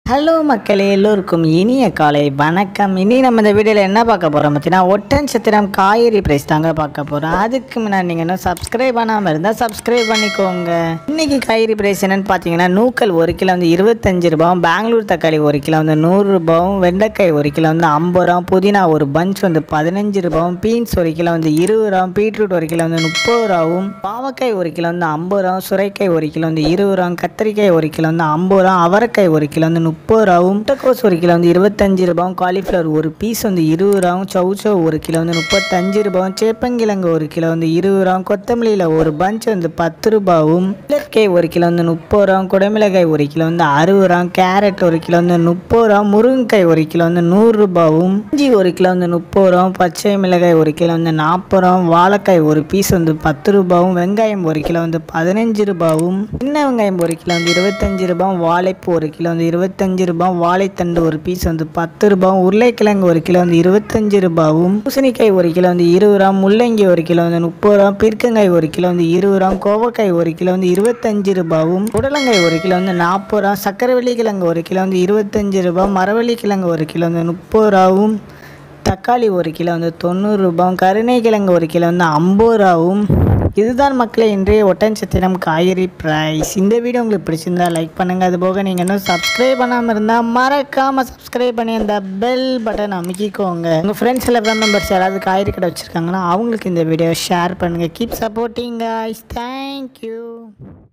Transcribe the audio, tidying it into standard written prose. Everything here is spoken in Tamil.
ஹலோ மக்களே, எல்லோருக்கும் இனிய காலை வணக்கம். இனி நம்ம இந்த வீடியோவில் என்ன பார்க்க போகிறோம் பார்த்தீங்கன்னா, ஒட்டன்சத்திரம் காய்கறி ப்ரைஸ் தாங்க பார்க்க போகிறோம். அதுக்கு முன்னாடி நீங்கள் இன்னும் சப்ஸ்கிரைப் பண்ணாமல் இருந்தால் சப்ஸ்கிரைப் பண்ணிக்கோங்க. இன்றைக்கி காய்கறி ப்ரைஸ் என்னென்னு பார்த்தீங்கன்னா, நூக்கல் 1 கிலோ வந்து 25 ரூபாயும், பெங்களூர் தக்காளி 1 கிலோ வந்து 100 ரூபாயும், வெண்டைக்காய் 1 கிலோ வந்து 50 ரூபாயும், புதினா ஒரு பஞ்ச் வந்து 15 ரூபாயும், பீன்ஸ் 1 கிலோ வந்து 20 ரூபாயும், பீட்ரூட் 1 கிலோ வந்து 30 ரூபாயும், பாவக்காய் 1 கிலோ வந்து 50 ரூபாயும், சுரைக்காய் 1 கிலோ வந்து 20 ரூபாயும், கத்திரிக்காய் 1 கிலோ வந்து 50 ரூபாயும், அவரைக்காய் 1 கிலோ வந்து 30 ரூபாயும், முட்டைக்கோஸ் 1 கிலோ வந்து 25 ரூபாயும், காலிஃப்ளவர் ஒரு பீஸ் வந்து 20 ரூபாயும், சவுச்சவ் 1 கிலோ வந்து 35 ரூபாயும், சேப்பங்கிழங்கு 1 கிலோ வந்து 20 ரூபாயும், கொத்தமல்லியில் ஒரு பஞ்ச் வந்து 10 ரூபாயும், இலக்காய் 1 கிலோ வந்து 30 ரூபாயும், குடமிளகாய் 1 கிலோ வந்து 60 ரூபாயும், கேரட் 1 கிலோ வந்து 30 ரூபாயும், முருங்கைக்காய் 1 கிலோ வந்து 100 ரூபாயும், இஞ்சி 1 கிலோ வந்து 30 ரூபாயும், பச்சை மிளகாய் 1 கிலோ வந்து 40 ரூபாயும், வாழைக்காய் ஒரு பீஸ் வந்து 10 ரூபாயும், வெங்காயம் 1 கிலோ வந்து 15 ரூபாயும், சின்ன வெங்காயம் 1 கிலோ வந்து 25 ரூபாயும், வாழைப்பூ 1 கிலோ வந்து 25 ரூபாயும், வாழைத்தண்டு ஒரு பீஸ் வந்து 10 ரூபாயும், உருளைக்கிழங்கு 1 கிலோ வந்து 25 ரூபாயும், பூசணிக்காய் 1 கிலோ வந்து 20 ரூபாயும், முள்ளங்கி 1 கிலோ வந்து 30 ரூபாயும், பீர்க்கங்காய் 1 கிலோ வந்து 20 ரூபாயும், கோவக்காய் 1 கிலோ வந்து 25 ரூபாயும், புடலங்காய் 1 கிலோ வந்து 40 ரூபாயும், சக்கரவள்ளி கிழங்கு 1 கிலோ வந்து 25 ரூபாயும், மரவள்ளி கிழங்கு 1 கிலோ வந்து 30 ரூபாயும், தக்காளி 1 கிலோ வந்து 90 ரூபாயும், கருணை கிழங்கு 1 கிலோ வந்து 50 ரூபாயும். இதுதான் மக்களே இன்றைய ஒட்டன்சத்திரம் காய்கறி ப்ரைஸ். இந்த வீடியோ உங்களுக்கு பிடிச்சிருந்தா லைக் பண்ணுங்கள். அதுபோக நீங்கள் இன்னும் சப்ஸ்கிரைப் பண்ணாமல் இருந்தால் மறக்காமல் சப்ஸ்கிரைப் பண்ணி அந்த பெல் பட்டன் அமைக்கிக்கோங்க. உங்கள் ஃப்ரெண்ட்ஸ் எல்லாம் மெம்பர்ஸ் யாராவது காய்கறி கடை வச்சுருக்காங்கன்னா அவங்களுக்கு இந்த வீடியோ ஷேர் பண்ணுங்கள். Keep supporting guys. தேங்க்யூ.